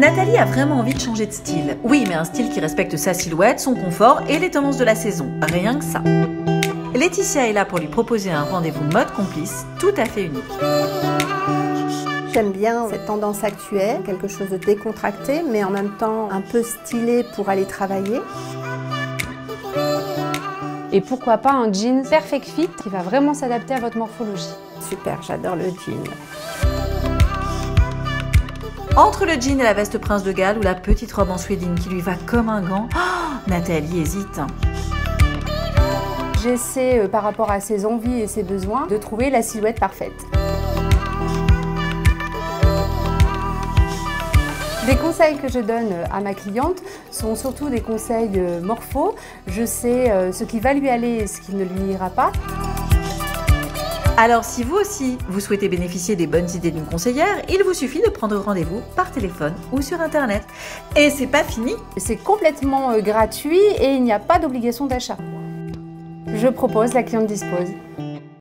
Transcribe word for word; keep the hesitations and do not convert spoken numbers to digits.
Nathalie a vraiment envie de changer de style. Oui, mais un style qui respecte sa silhouette, son confort et les tendances de la saison. Rien que ça. Laetitia est là pour lui proposer un rendez-vous mode complice tout à fait unique. J'aime bien cette tendance actuelle, quelque chose de décontracté, mais en même temps un peu stylé pour aller travailler. Et pourquoi pas un jean perfect fit qui va vraiment s'adapter à votre morphologie. Super, j'adore le jean. Entre le jean et la veste Prince de Galles ou la petite robe en suédine qui lui va comme un gant, oh, Nathalie hésite. J'essaie, euh, par rapport à ses envies et ses besoins, de trouver la silhouette parfaite. Les conseils que je donne à ma cliente sont surtout des conseils morpho. Je sais ce qui va lui aller et ce qui ne lui ira pas. Alors si vous aussi, vous souhaitez bénéficier des bonnes idées d'une conseillère, il vous suffit de prendre rendez-vous par téléphone ou sur internet. Et c'est pas fini! C'est complètement gratuit et il n'y a pas d'obligation d'achat. Je propose, la cliente dispose.